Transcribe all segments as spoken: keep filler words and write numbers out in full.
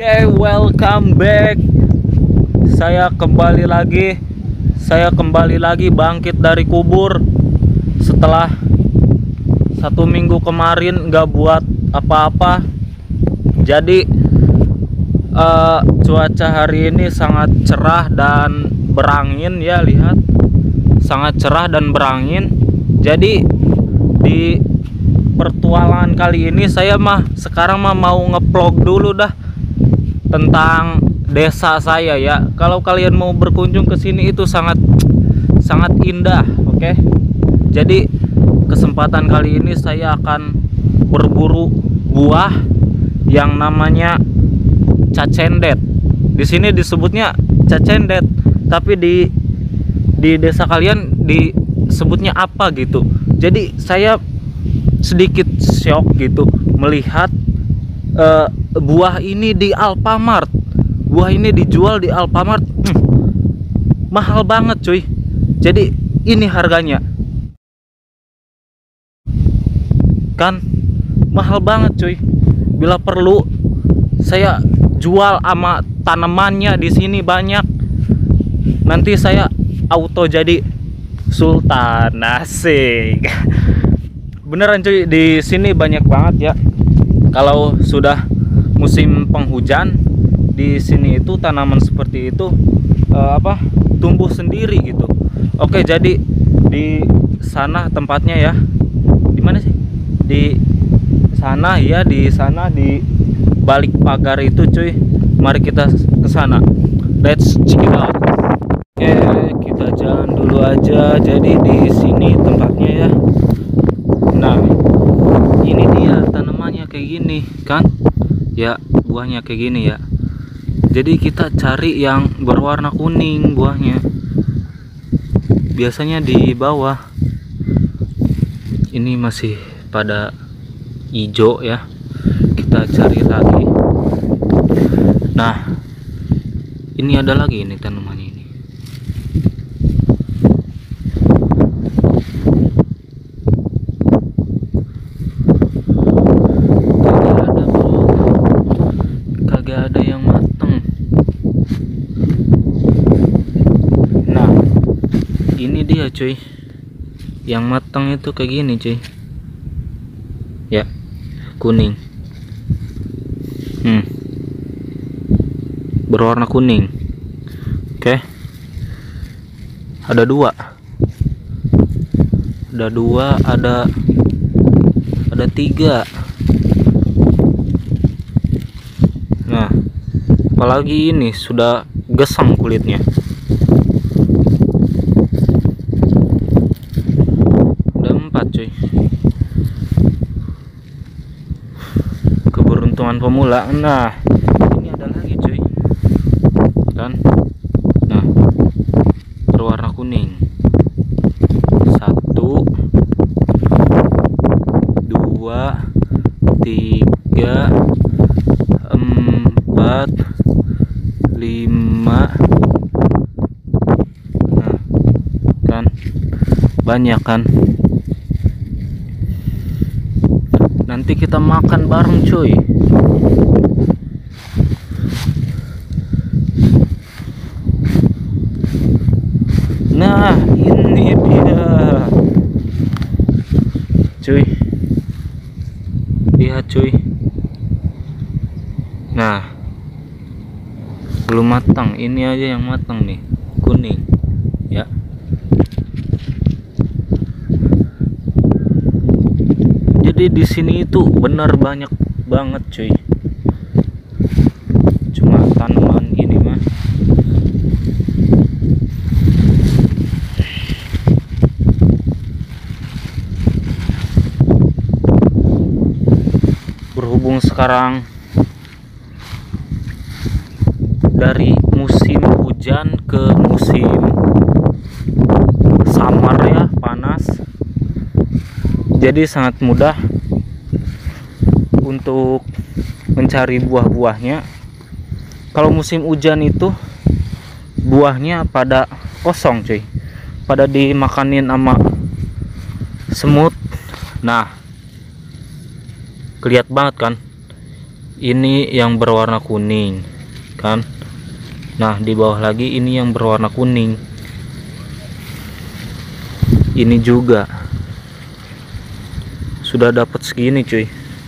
Oke, welcome back. Saya kembali lagi. Saya kembali lagi bangkit dari kubur setelah satu minggu kemarin nggak buat apa-apa. Jadi uh, cuaca hari ini sangat cerah dan berangin ya, lihat. Sangat cerah dan berangin. Jadi di pertualangan kali ini saya mah sekarang mah mau ngeplog dulu dah tentang desa saya ya. Kalau kalian mau berkunjung ke sini itu sangat sangat indah, oke? Jadi kesempatan kali ini saya akan berburu buah yang namanya cacendet. Di sini disebutnya cacendet, tapi di di desa kalian disebutnya apa gitu. Jadi saya sedikit shock gitu melihat uh, buah ini di Alfamart. Buah ini dijual di Alfamart, hmm, mahal banget cuy. Jadi ini harganya kan mahal banget cuy. Bila perlu saya jual sama tanamannya di sini banyak. Nanti saya auto jadi sultan, asik. Beneran cuy, di sini banyak banget ya. Kalau sudah musim penghujan, di sini itu tanaman seperti itu uh, apa tumbuh sendiri gitu. Oke, jadi di sana tempatnya ya. Di mana sih? Di sana ya, di sana di balik pagar itu cuy. Mari kita ke sana. Let's check it out. Oke, kita jalan dulu aja. Jadi di sini tempatnya ya. Nah, ini dia tanamannya kayak gini kan ya, buahnya kayak gini ya. Jadi kita cari yang berwarna kuning buahnya, biasanya di bawah. Ini masih pada hijau ya, kita cari lagi. Nah, ini ada lagi ini tanamannya ini. Ada yang mateng. Nah, ini dia cuy, yang mateng itu kayak gini cuy ya, kuning, hmm, berwarna kuning. Oke, ada dua ada dua ada ada tiga. Nah, apalagi ini sudah gesam kulitnya. Udah empat cuy. Keberuntungan pemula. Nah, ini ada lagi cuy kan. Nah, berwarna kuning. Satu, dua, tiga, empat, lima. Nah, kan banyak kan. Nanti kita makan bareng cuy. Nah, ini dia cuy, lihat cuy. Nah, belum matang, ini aja yang matang nih, kuning ya. Jadi di sini itu benar banyak banget cuy. Cuma tanaman ini mah berhubung sekarang dari musim hujan ke musim summer ya, panas. Jadi sangat mudah untuk mencari buah-buahnya. Kalau musim hujan itu buahnya pada kosong cuy, pada dimakanin sama semut. Nah, kelihatan banget kan ini yang berwarna kuning kan. Nah, di bawah lagi ini yang berwarna kuning. Ini juga sudah dapat segini cuy.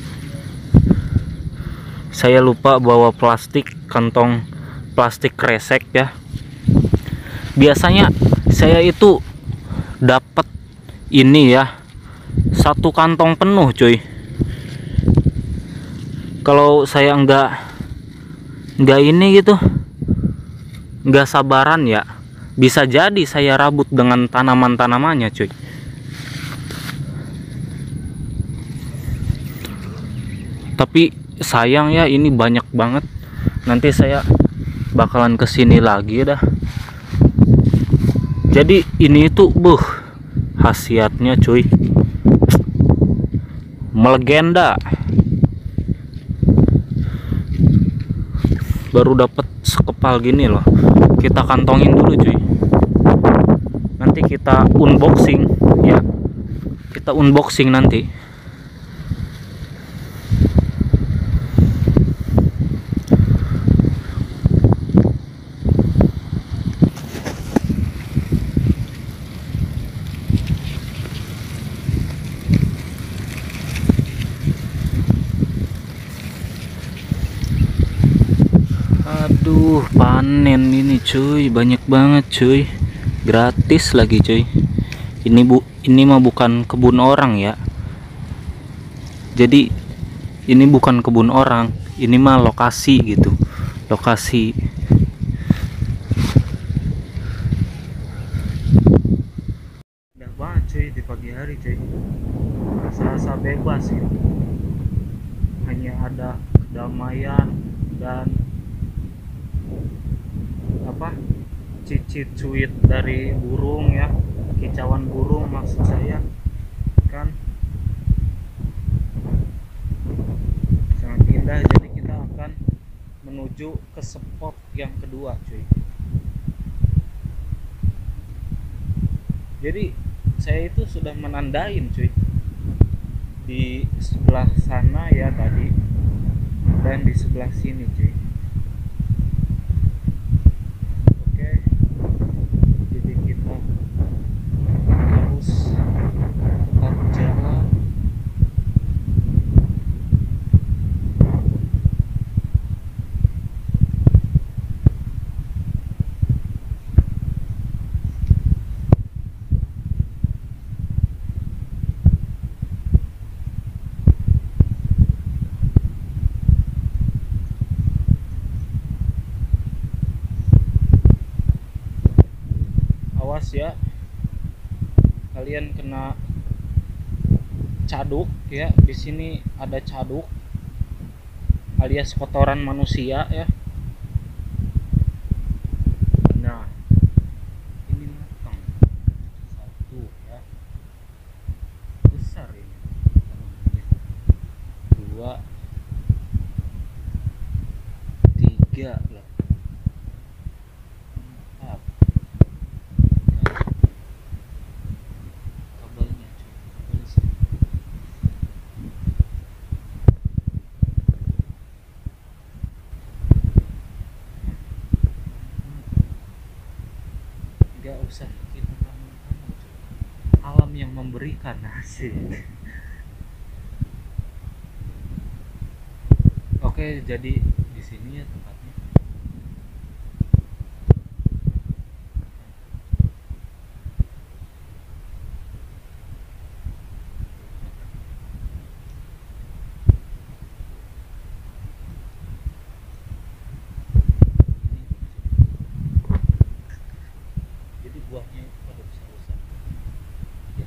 Saya lupa bawa plastik, kantong plastik kresek ya. Biasanya saya itu dapat ini ya, satu kantong penuh cuy. Kalau saya enggak enggak ini gitu, enggak sabaran ya, bisa jadi saya rabut dengan tanaman-tanamannya cuy. Tapi sayang ya, ini banyak banget. Nanti saya bakalan kesini lagi dah. Jadi ini itu buh, khasiatnya cuy, melegenda. Baru dapat sekepal gini loh. Kita kantongin dulu cuy, nanti kita unboxing ya. Kita unboxing nanti. Aduh, panen ini cuy, banyak banget cuy, gratis lagi cuy. Ini bu, ini mah bukan kebun orang ya. Jadi ini bukan kebun orang, ini mah lokasi gitu, lokasi. Udah banget cuy di pagi hari cuy, rasa-rasa bebas gitu. Hanya ada kedamaian dan apa, cicit-cuit dari burung ya, kicauan burung maksud saya kan, sangat indah. Jadi kita akan menuju ke spot yang kedua cuy. Jadi saya itu sudah menandain cuy di sebelah sana ya tadi, dan di sebelah sini cuy. Awas ya, kalian kena caduk ya. Di sini ada caduk alias kotoran manusia ya. Nah, ini matang satu ya, besar ini. Dua, tiga lah. Gak usah kita kamu-kamu, alam yang memberikan hasil. Oke, jadi di sini ya tempatnya. Jadi buahnya itu pada besar-besar ya.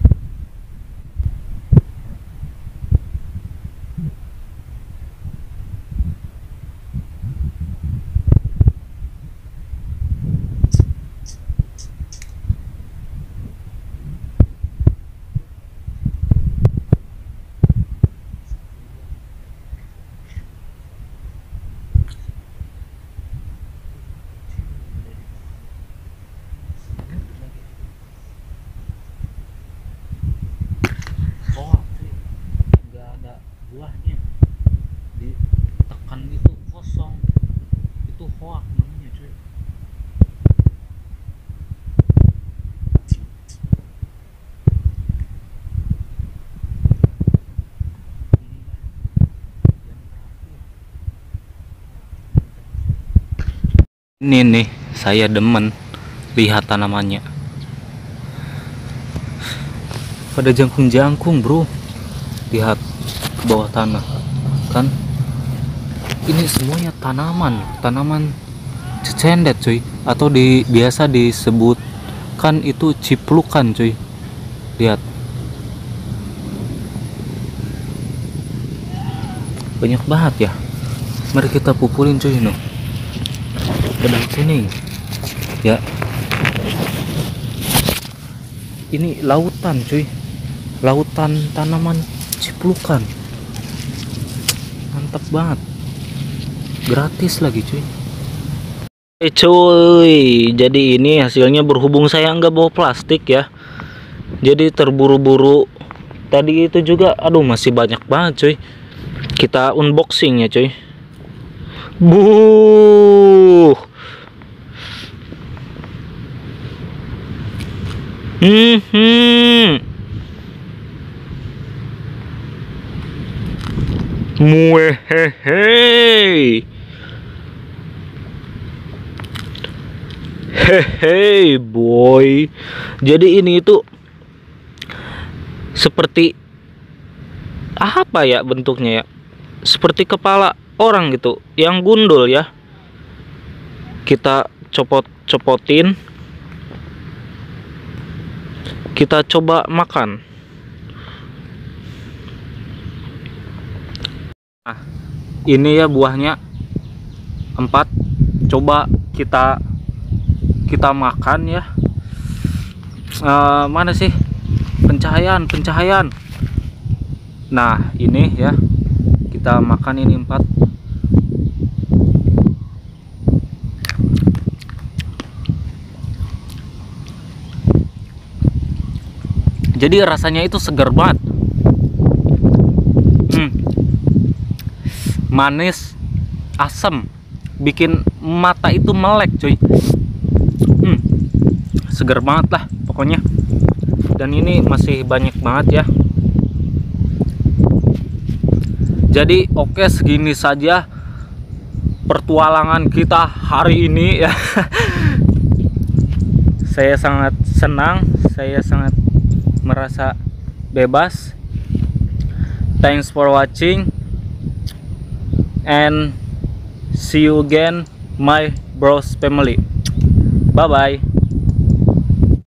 Hoak namanya cuy. Ini nih, saya demen lihat tanamannya. Pada jangkung-jangkung bro. Lihat ke bawah tanah kan. Ini semuanya tanaman, tanaman cecendet cuy, atau di biasa disebut kan itu ciplukan cuy. Lihat, banyak banget ya. Mari kita pukulin cuy. No, pedang kuning ya. Ini lautan cuy, lautan tanaman ciplukan, mantap banget, gratis lagi cuy. Eh cuy, jadi ini hasilnya. Berhubung saya nggak bawa plastik ya, jadi terburu-buru. Tadi itu juga, aduh masih banyak banget cuy. Kita unboxing ya cuy. Buh. Hmm, hmm. Muehehe. Hehe boy. Jadi ini itu seperti apa ya bentuknya ya? Seperti kepala orang gitu, yang gundul ya. Kita copot-copotin. Kita coba makan. Nah, ini ya buahnya empat. Coba kita kita makan ya. Uh, mana sih pencahayaan pencahayaan? Nah ini ya, kita makan ini empat. Jadi rasanya itu segar banget. Hmm. Manis, asam, bikin mata itu melek cuy. Hmm. Segar banget lah pokoknya. Dan ini masih banyak banget ya. Jadi oke, segini saja pertualangan kita hari ini ya. Saya sangat senang, saya sangat merasa bebas. Thanks for watching and see you again my bros family. Bye bye.